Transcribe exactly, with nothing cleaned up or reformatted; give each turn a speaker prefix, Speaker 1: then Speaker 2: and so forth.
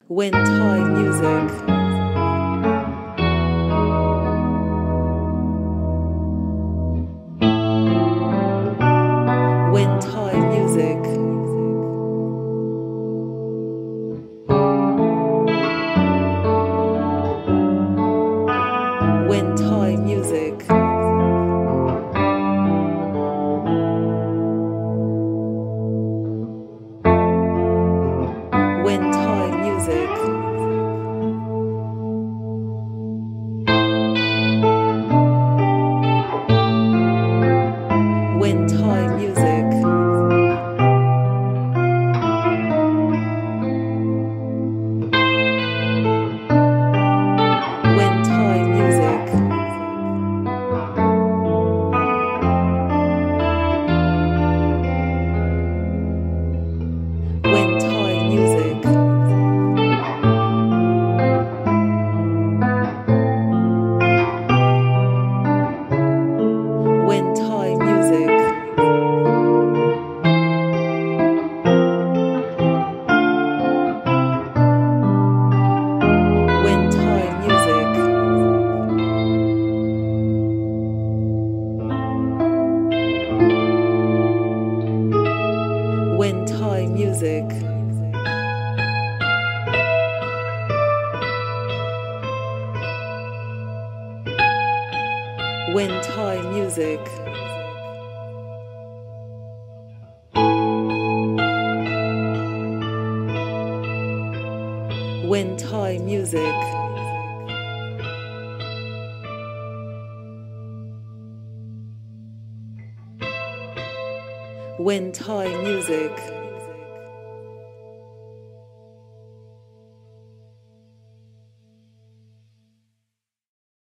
Speaker 1: When Thai music. When Thai music. When Thai music. When Thai music. When Thai music. When Thai music. When Thai music. When Thai music. When Thai music. When Thai music. When Thai music. When Thai music. When Thai music.